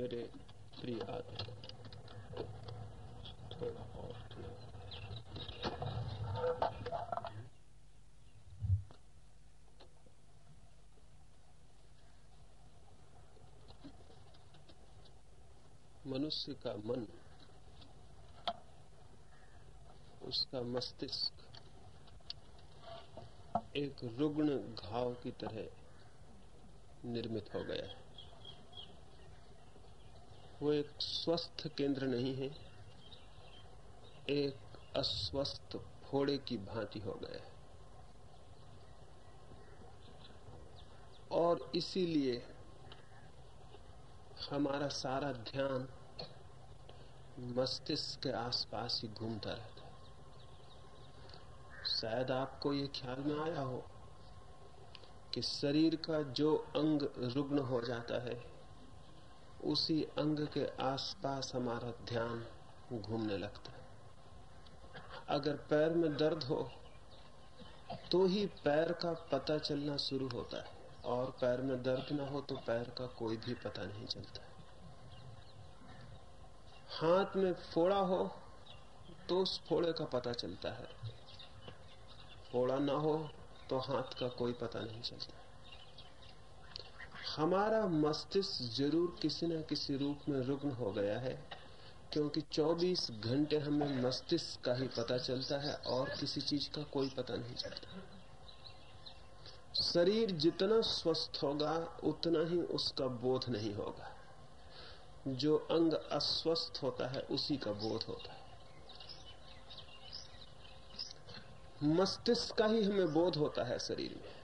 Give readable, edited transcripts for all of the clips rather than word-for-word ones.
मेरे प्रिय आत्मा, थोड़ा और मनुष्य का मन, उसका मस्तिष्क एक रुग्ण घाव की तरह निर्मित हो गया है। वो एक स्वस्थ केंद्र नहीं है, एक अस्वस्थ फोड़े की भांति हो गया है। और इसीलिए हमारा सारा ध्यान मस्तिष्क के आसपास ही घूमता रहता है। शायद आपको ये ख्याल में आया हो कि शरीर का जो अंग रुग्ण हो जाता है, उसी अंग के आसपास हमारा ध्यान घूमने लगता है। अगर पैर में दर्द हो तो ही पैर का पता चलना शुरू होता है, और पैर में दर्द ना हो तो पैर का कोई भी पता नहीं चलता है। हाथ में फोड़ा हो तो उस फोड़े का पता चलता है, फोड़ा ना हो तो हाथ का कोई पता नहीं चलता। हमारा मस्तिष्क जरूर किसी न किसी रूप में रुग्ण हो गया है, क्योंकि 24 घंटे हमें मस्तिष्क का ही पता चलता है और किसी चीज का कोई पता नहीं चलता। शरीर जितना स्वस्थ होगा उतना ही उसका बोध नहीं होगा। जो अंग अस्वस्थ होता है उसी का बोध होता है। मस्तिष्क का ही हमें बोध होता है शरीर में,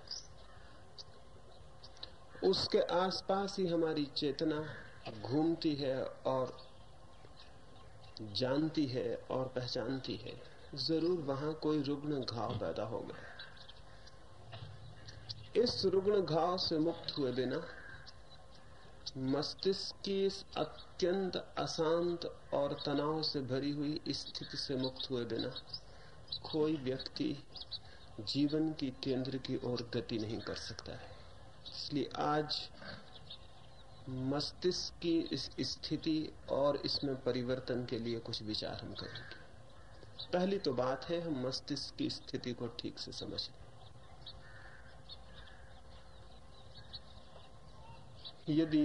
उसके आसपास ही हमारी चेतना घूमती है और जानती है और पहचानती है। जरूर वहां कोई रुग्ण घाव पैदा हो गया। इस रुग्ण घाव से मुक्त हुए बिना, मस्तिष्क की इस अत्यंत अशांत और तनाव से भरी हुई स्थिति से मुक्त हुए बिना कोई व्यक्ति जीवन की केंद्र की ओर गति नहीं कर सकता है। इसलिए आज मस्तिष्क की इस स्थिति और इसमें परिवर्तन के लिए कुछ विचार हम करेंगे। पहली तो बात है हम मस्तिष्क की स्थिति को ठीक से समझ लें। यदि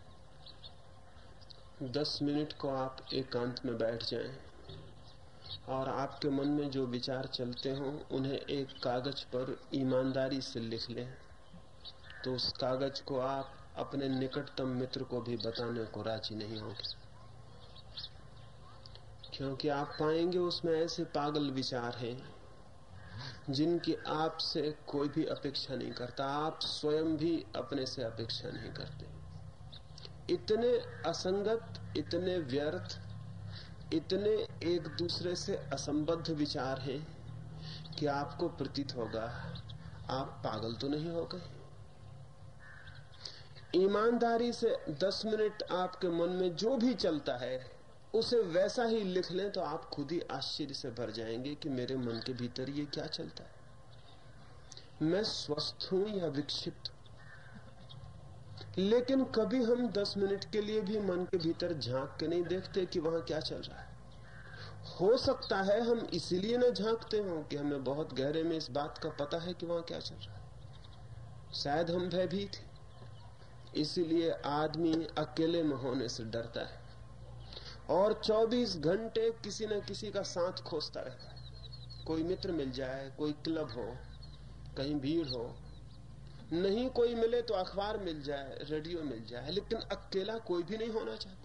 10 मिनट को आप एकांत में बैठ जाएं और आपके मन में जो विचार चलते हों उन्हें एक कागज पर ईमानदारी से लिख लें, तो उस कागज को आप अपने निकटतम मित्र को भी बताने को राजी नहीं होंगे, क्योंकि आप पाएंगे उसमें ऐसे पागल विचार हैं जिनकी आपसे कोई भी अपेक्षा नहीं करता। आप स्वयं भी अपने से अपेक्षा नहीं करते। इतने असंगत, इतने व्यर्थ, इतने एक दूसरे से असंबद्ध विचार हैं कि आपको प्रतीत होगा आप पागल तो नहीं हो गए। ईमानदारी से 10 मिनट आपके मन में जो भी चलता है उसे वैसा ही लिख लें, तो आप खुद ही आश्चर्य से भर जाएंगे कि मेरे मन के भीतर ये क्या चलता है। मैं स्वस्थ हूं या विक्षिप्त हूं। लेकिन कभी हम 10 मिनट के लिए भी मन के भीतर झांक के नहीं देखते कि वहां क्या चल रहा है। हो सकता है हम इसीलिए न झांकते हों कि हमें बहुत गहरे में इस बात का पता है कि वहां क्या चल रहा है। शायद हम भयभीत हैं, इसीलिए आदमी अकेले में होने से डरता है और 24 घंटे किसी न किसी का साथ खोजता रहता है। कोई मित्र मिल जाए, कोई क्लब हो, कहीं भीड़ हो, नहीं कोई मिले तो अखबार मिल जाए, रेडियो मिल जाए, लेकिन अकेला कोई भी नहीं होना चाहता,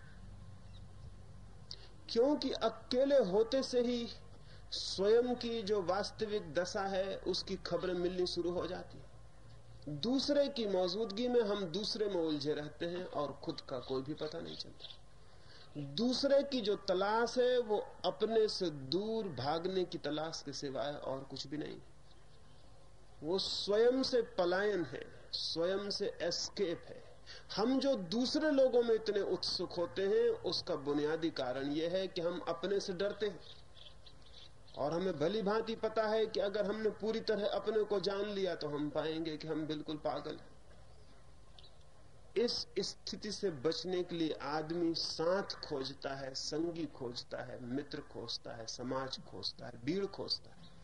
क्योंकि अकेले होते से ही स्वयं की जो वास्तविक दशा है उसकी खबरें मिलनी शुरू हो जाती है। दूसरे की मौजूदगी में हम दूसरे में उलझे रहते हैं और खुद का कोई भी पता नहीं चलता। दूसरे की जो तलाश है वो अपने से दूर भागने की तलाश के सिवाय और कुछ भी नहीं। वो स्वयं से पलायन है, स्वयं से एस्केप है। हम जो दूसरे लोगों में इतने उत्सुक होते हैं उसका बुनियादी कारण यह है कि हम अपने से डरते हैं, और हमें भली भांति पता है कि अगर हमने पूरी तरह अपने को जान लिया तो हम पाएंगे कि हम बिल्कुल पागल हैं। इस स्थिति से बचने के लिए आदमी साथ खोजता है, संगी खोजता है, मित्र खोजता है, समाज खोजता है, भीड़ खोजता है।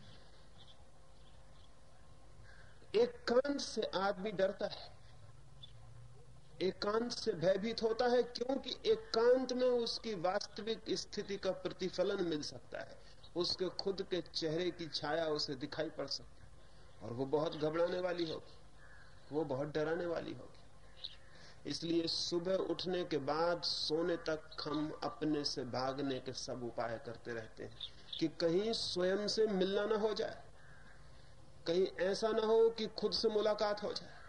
एकांत से आदमी डरता है, एकांत से भयभीत होता है, क्योंकि एकांत में उसकी वास्तविक स्थिति का प्रतिफलन मिल सकता है, उसके खुद के चेहरे की छाया उसे दिखाई पड़ सकती है, और वो बहुत घबराने वाली होगी, वो बहुत डराने वाली होगी। इसलिए सुबह उठने के बाद सोने तक हम अपने से भागने के सब उपाय करते रहते हैं कि कहीं स्वयं से मिलना ना हो जाए, कहीं ऐसा ना हो कि खुद से मुलाकात हो जाए।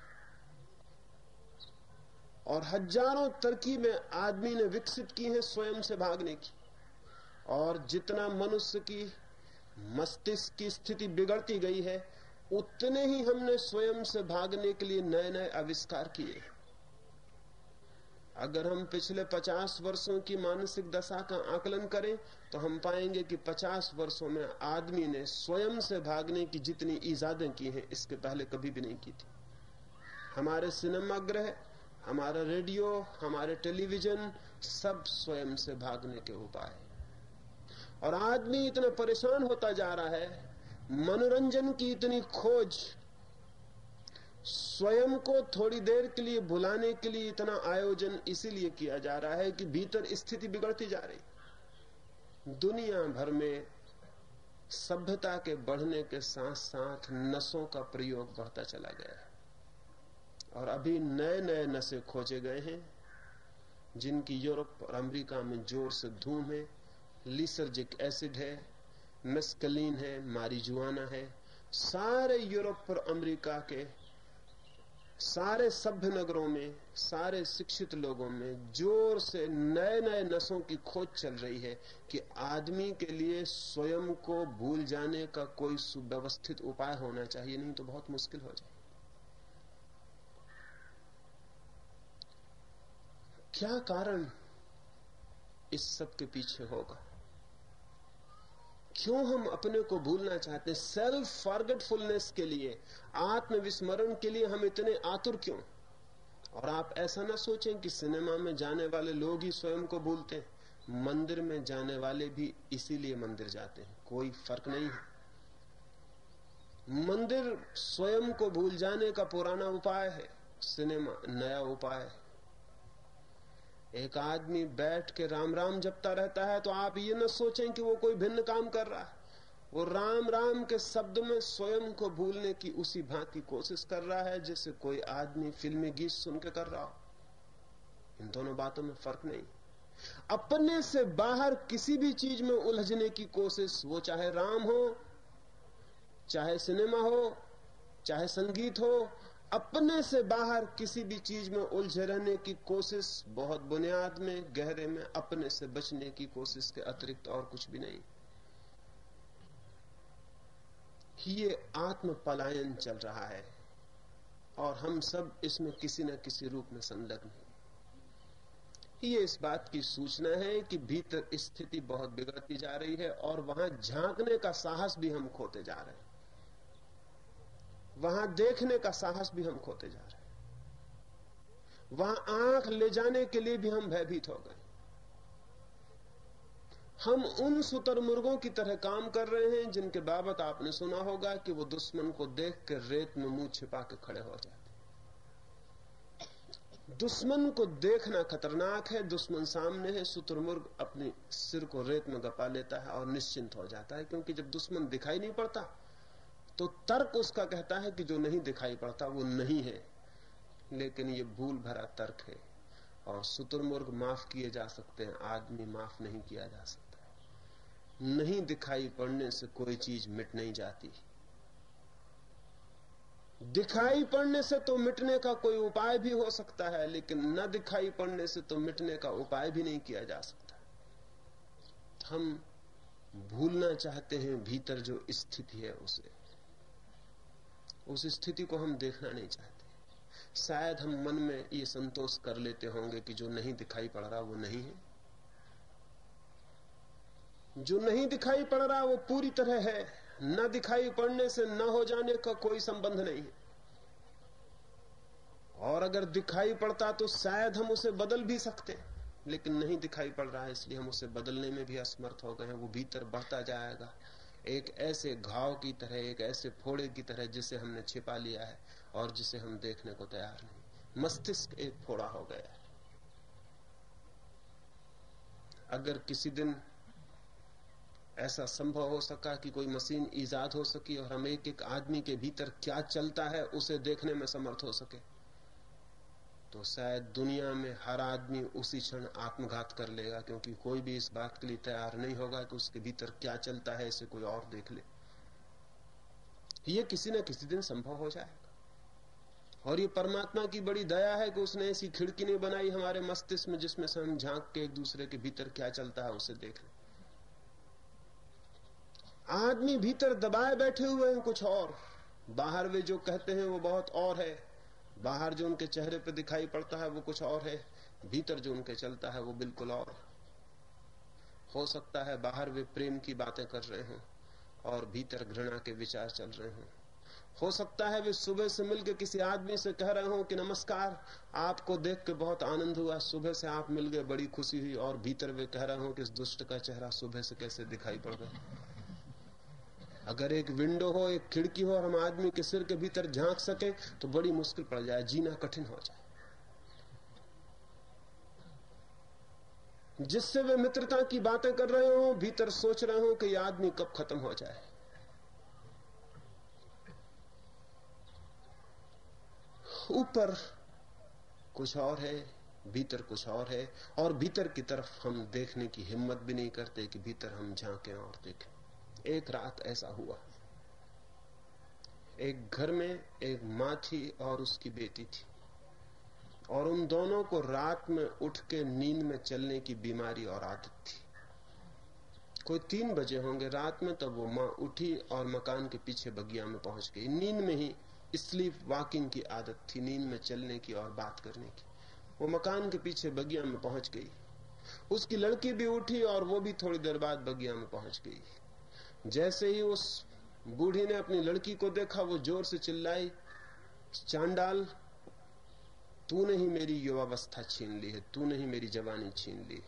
और हजारों तरकीबें आदमी ने विकसित की हैं स्वयं से भागने की, और जितना मनुष्य की मस्तिष्क की स्थिति बिगड़ती गई है, उतने ही हमने स्वयं से भागने के लिए नए नए आविष्कार किए। अगर हम पिछले 50 वर्षों की मानसिक दशा का आकलन करें तो हम पाएंगे कि 50 वर्षों में आदमी ने स्वयं से भागने की जितनी इजादें की हैं, इसके पहले कभी भी नहीं की थी। हमारे सिनेमागृह, हमारा रेडियो, हमारे टेलीविजन, सब स्वयं से भागने के उपाय। और आदमी इतना परेशान होता जा रहा है, मनोरंजन की इतनी खोज, स्वयं को थोड़ी देर के लिए भुलाने के लिए इतना आयोजन इसीलिए किया जा रहा है कि भीतर स्थिति बिगड़ती जा रही। दुनिया भर में सभ्यता के बढ़ने के साथ साथ नसों का प्रयोग बढ़ता चला गया है, और अभी नए नए नशे खोजे गए हैं जिनकी यूरोप और अमेरिका में जोर से धूम है। लिसर्जिक एसिड है, मेस्कलीन है, मारिजुआना है। सारे यूरोप और अमेरिका के सारे सभ्य नगरों में, सारे शिक्षित लोगों में जोर से नए नए नशों की खोज चल रही है कि आदमी के लिए स्वयं को भूल जाने का कोई सुव्यवस्थित उपाय होना चाहिए, नहीं तो बहुत मुश्किल हो जाए। क्या कारण इस सब के पीछे होगा? क्यों हम अपने को भूलना चाहते हैं? सेल्फ फॉरगेटफुलनेस के लिए, आत्मविस्मरण के लिए हम इतने आतुर क्यों? और आप ऐसा ना सोचें कि सिनेमा में जाने वाले लोग ही स्वयं को भूलते हैं। मंदिर में जाने वाले भी इसीलिए मंदिर जाते हैं, कोई फर्क नहीं है। मंदिर स्वयं को भूल जाने का पुराना उपाय है, सिनेमा नया उपाय है। एक आदमी बैठ के राम राम जपता रहता है तो आप ये न सोचें कि वो कोई भिन्न काम कर रहा है। वो राम राम के शब्द में स्वयं को भूलने की उसी भांति कोशिश कर रहा है जैसे कोई आदमी फिल्मी गीत सुन के कर रहा हो। इन दोनों बातों में फर्क नहीं। अपने से बाहर किसी भी चीज में उलझने की कोशिश, वो चाहे राम हो, चाहे सिनेमा हो, चाहे संगीत हो, अपने से बाहर किसी भी चीज में उलझे रहने की कोशिश बहुत बुनियाद में, गहरे में अपने से बचने की कोशिश के अतिरिक्त और कुछ भी नहीं। ये आत्म पलायन चल रहा है और हम सब इसमें किसी न किसी रूप में संलग्न हैं। ये इस बात की सूचना है कि भीतर स्थिति बहुत बिगड़ती जा रही है और वहां झांकने का साहस भी हम खोते जा रहे हैं, वहां देखने का साहस भी हम खोते जा रहे हैं, वहां आंख ले जाने के लिए भी हम भयभीत हो गए। हम उन शुतुरमुर्गों की तरह काम कर रहे हैं जिनके बाबत आपने सुना होगा कि वो दुश्मन को देख कर रेत में मुंह छिपा के खड़े हो जाते। दुश्मन को देखना खतरनाक है, दुश्मन सामने है, शुतुरमुर्ग अपने सिर को रेत में गपा लेता है और निश्चिंत हो जाता है, क्योंकि जब दुश्मन दिखाई नहीं पड़ता तो तर्क उसका कहता है कि जो नहीं दिखाई पड़ता वो नहीं है। लेकिन ये भूल भरा तर्क है, और शुतुरमुर्ग माफ किए जा सकते हैं, आदमी माफ नहीं किया जा सकता। नहीं दिखाई पड़ने से कोई चीज मिट नहीं जाती। दिखाई पड़ने से तो मिटने का कोई उपाय भी हो सकता है, लेकिन न दिखाई पड़ने से तो मिटने का उपाय भी नहीं किया जा सकता। हम भूलना चाहते हैं भीतर जो स्थिति है उस स्थिति को हम देखना नहीं चाहते। शायद हम मन में ये संतोष कर लेते होंगे कि जो नहीं दिखाई पड़ रहा वो नहीं है, जो नहीं दिखाई पड़ रहा वो पूरी तरह है, न दिखाई पड़ने से न हो जाने का कोई संबंध नहीं है। और अगर दिखाई पड़ता तो शायद हम उसे बदल भी सकते, लेकिन नहीं दिखाई पड़ रहा है, इसलिए हम उसे बदलने में भी असमर्थ हो गए हैं। वो भीतर बढ़ता जाएगा, एक ऐसे घाव की तरह, एक ऐसे फोड़े की तरह जिसे हमने छिपा लिया है और जिसे हम देखने को तैयार नहीं। मस्तिष्क एक फोड़ा हो गया है। अगर किसी दिन ऐसा संभव हो सका कि कोई मशीन ईजाद हो सकी और हम एक एक आदमी के भीतर क्या चलता है उसे देखने में समर्थ हो सके, तो शायद दुनिया में हर आदमी उसी क्षण आत्मघात कर लेगा, क्योंकि कोई भी इस बात के लिए तैयार नहीं होगा कि उसके भीतर क्या चलता है इसे कोई और देख ले। ये किसी न किसी दिन संभव हो जाएगा। और ये परमात्मा की बड़ी दया है कि उसने ऐसी खिड़की नहीं बनाई हमारे मस्तिष्क में जिसमें से हम झांक के एक दूसरे के भीतर क्या चलता है उसे देख लें। आदमी भीतर दबाए बैठे हुए हैं कुछ और, बाहर वे जो कहते हैं वो बहुत और है, बाहर जो उनके चेहरे पे दिखाई पड़ता है वो कुछ और है, भीतर जो उनके चलता है वो बिल्कुल और। हो सकता है बाहर वे प्रेम की बातें कर रहे हों और भीतर घृणा के विचार चल रहे हों। हो सकता है वे सुबह से मिलकर किसी आदमी से कह रहे हों कि नमस्कार, आपको देख के बहुत आनंद हुआ, सुबह से आप मिल गए, बड़ी खुशी हुई, और भीतर वे कह रहे हों कि इस दुष्ट का चेहरा सुबह से कैसे दिखाई पड़ गया। अगर एक विंडो हो, एक खिड़की हो और हम आदमी के सिर के भीतर झांक सके तो बड़ी मुश्किल पड़ जाए, जीना कठिन हो जाए। जिससे वे मित्रता की बातें कर रहे हो, भीतर सोच रहे हो कि यह आदमी कब खत्म हो जाए। ऊपर कुछ और है, भीतर कुछ और है, और भीतर की तरफ हम देखने की हिम्मत भी नहीं करते कि भीतर हम झांकें और देखें। एक रात ऐसा हुआ, एक घर में एक मां थी और उसकी बेटी थी, और उन दोनों को रात में उठ के नींद में चलने की बीमारी और आदत थी। कोई 3 बजे होंगे रात में, तब वो मां उठी और मकान के पीछे बगिया में पहुंच गई। नींद में ही स्लीप वॉकिंग की आदत थी, नींद में चलने की और बात करने की। वो मकान के पीछे बगिया में पहुंच गई। उसकी लड़की भी उठी और वो भी थोड़ी देर बाद बगिया में पहुंच गई। जैसे ही उस बूढ़ी ने अपनी लड़की को देखा, वो जोर से चिल्लाई, चांडाल, तूने ही मेरी युवावस्था छीन ली है, तूने ही मेरी जवानी छीन ली है।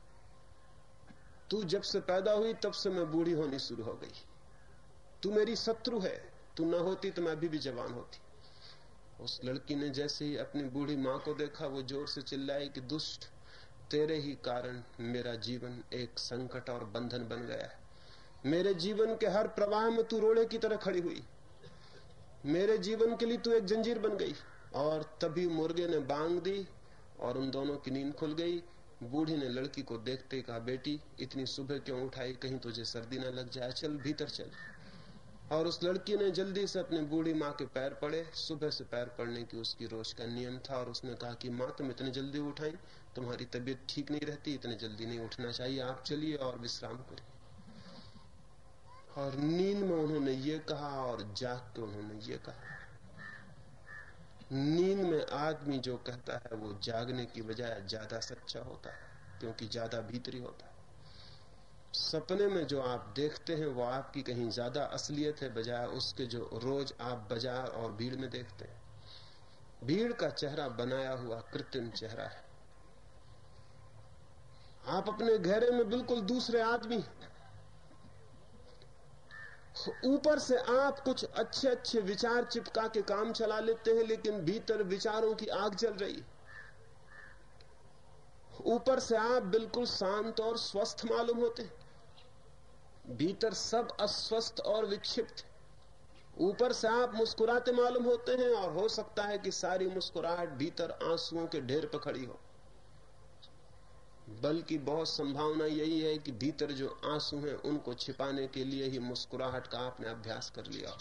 तू जब से पैदा हुई तब से मैं बूढ़ी होनी शुरू हो गई। तू मेरी शत्रु है, तू न होती तो मैं अभी भी जवान होती। उस लड़की ने जैसे ही अपनी बूढ़ी मां को देखा, वो जोर से चिल्लाई कि दुष्ट, तेरे ही कारण मेरा जीवन एक संकट और बंधन बन गया है। मेरे जीवन के हर प्रवाह में तू रोड़े की तरह खड़ी हुई, मेरे जीवन के लिए तू एक जंजीर बन गई। और तभी मुर्गे ने बांग दी और उन दोनों की नींद खुल गई। बूढ़ी ने लड़की को देखते ही कहा, बेटी इतनी सुबह क्यों उठाई, कहीं तुझे सर्दी न लग जाए, चल भीतर चल। और उस लड़की ने जल्दी से अपनी बूढ़ी माँ के पैर पड़े। सुबह से पैर पड़ने की उसकी रोज का नियम था, और उसने कहा कि माँ तुम इतने जल्दी उठाई, तुम्हारी तबीयत ठीक नहीं रहती, इतने जल्दी नहीं उठना चाहिए, आप चलिए और विश्राम करिए। और नींद में उन्होंने ये कहा और जाग के उन्होंने ये कहा। नींद में आदमी जो कहता है वो जागने की बजाय ज्यादा सच्चा होता है, क्योंकि ज्यादा भीतरी होता है। सपने में जो आप देखते हैं वो आपकी कहीं ज्यादा असलियत है, बजाय उसके जो रोज आप बाजार और भीड़ में देखते हैं। भीड़ का चेहरा बनाया हुआ कृत्रिम चेहरा है। आप अपने घेरे में बिल्कुल दूसरे आदमी, ऊपर से आप कुछ अच्छे अच्छे विचार चिपका के काम चला लेते हैं, लेकिन भीतर विचारों की आग जल रही। ऊपर से आप बिल्कुल शांत और स्वस्थ मालूम होते हैं, भीतर सब अस्वस्थ और विक्षिप्त। ऊपर से आप मुस्कुराते मालूम होते हैं, और हो सकता है कि सारी मुस्कुराहट भीतर आंसुओं के ढेर पर खड़ी हो। बल्कि बहुत संभावना यही है कि भीतर जो आंसू हैं उनको छिपाने के लिए ही मुस्कुराहट का आपने अभ्यास कर लिया।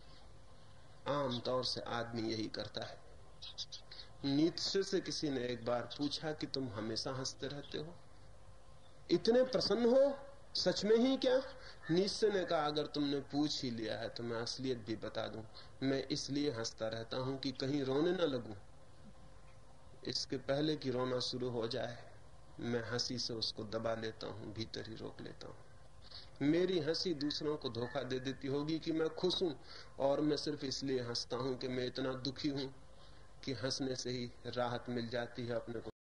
आमतौर से आदमी यही करता है। नीत्शे से किसी ने एक बार पूछा कि तुम हमेशा हंसते रहते हो, इतने प्रसन्न हो, सच में ही क्या? नीत्शे ने कहा, अगर तुमने पूछ ही लिया है तो मैं असलियत भी बता दूं। मैं इसलिए हंसता रहता हूं कि कहीं रोने न लगूं। इसके पहले कि रोना शुरू हो जाए मैं हंसी से उसको दबा लेता हूं, भीतर ही रोक लेता हूं। मेरी हंसी दूसरों को धोखा दे देती होगी कि मैं खुश हूं, और मैं सिर्फ इसलिए हंसता हूं कि मैं इतना दुखी हूं कि हंसने से ही राहत मिल जाती है अपने को